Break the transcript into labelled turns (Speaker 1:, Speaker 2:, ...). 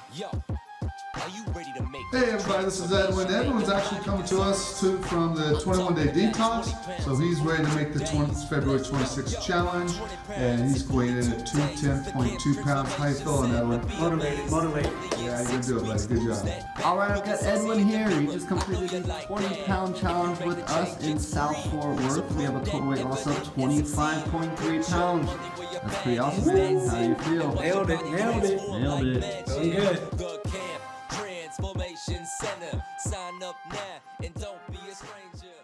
Speaker 1: Hey everybody, this is Edwin. Edwin's actually coming to us from the 21-day detox. So he's ready to make the February 26th challenge, and he's weighing in at 210.2 pounds. How you feeling, Edwin?
Speaker 2: Motivated.
Speaker 1: Yeah, you're gonna do it, buddy. Good job.
Speaker 2: Alright, I've got Edwin here. He just completed a 20-pound challenge with us in South Fort Worth. We have a total weight loss of 25.3 pounds. That's pretty awesome, man. How do you feel?
Speaker 3: Nailed it.
Speaker 2: Feeling good.
Speaker 3: Transformation Center. Sign up now and don't be a stranger.